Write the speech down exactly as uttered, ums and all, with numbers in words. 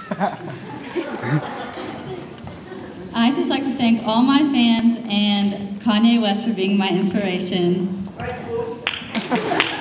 I'd just like to thank all my fans and Kanye West for being my inspiration.